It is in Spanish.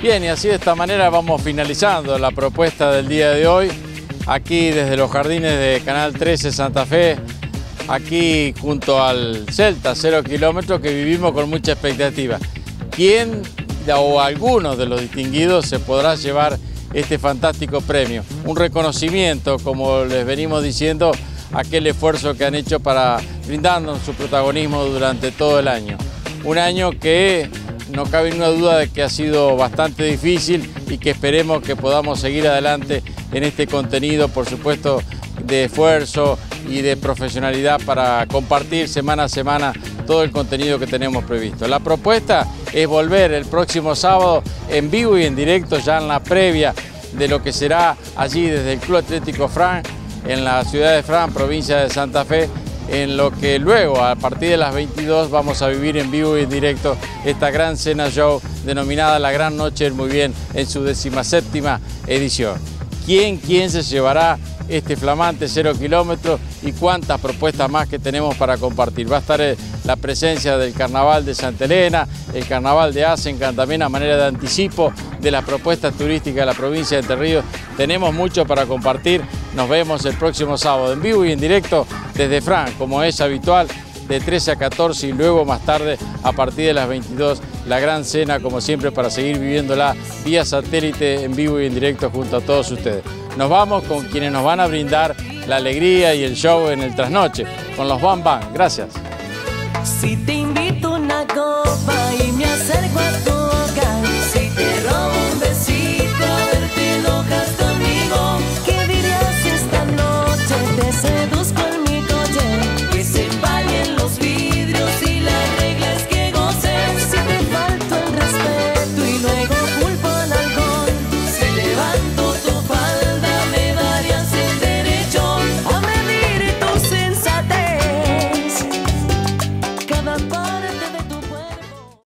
Bien, y así de esta manera vamos finalizando la propuesta del día de hoy, aquí desde los jardines de Canal 13 Santa Fe, aquí junto al Celta 0 kilómetros, que vivimos con mucha expectativa. ¿Quién o algunos de los distinguidos se podrá llevar este fantástico premio? Un reconocimiento, como les venimos diciendo, aquel esfuerzo que han hecho para brindarnos su protagonismo durante todo el año. Un año que no cabe ninguna duda de que ha sido bastante difícil y que esperemos que podamos seguir adelante en este contenido, por supuesto, de esfuerzo y de profesionalidad para compartir semana a semana todo el contenido que tenemos previsto. La propuesta es volver el próximo sábado en vivo y en directo, ya en la previa de lo que será allí desde el Club Atlético Fran, en la ciudad de Fran, provincia de Santa Fe, en lo que luego, a partir de las 22, vamos a vivir en vivo y en directo esta gran cena show denominada La Gran Noche del Muy Bien en su 17ª edición. ¿Quién se llevará este flamante 0 kilómetros y cuántas propuestas más que tenemos para compartir? Va a estar la presencia del Carnaval de Santa Elena, el Carnaval de Asencan, también a manera de anticipo de las propuestas turísticas de la provincia de Entre Ríos. Tenemos mucho para compartir. Nos vemos el próximo sábado en vivo y en directo desde Fran, como es habitual, de 13 a 14 y luego más tarde a partir de las 22 la gran cena, como siempre, para seguir viviéndola vía satélite en vivo y en directo junto a todos ustedes. Nos vamos con quienes nos van a brindar la alegría y el show en el trasnoche, con los Bam Bam. Gracias. Si te invito una copa y me acerco a tu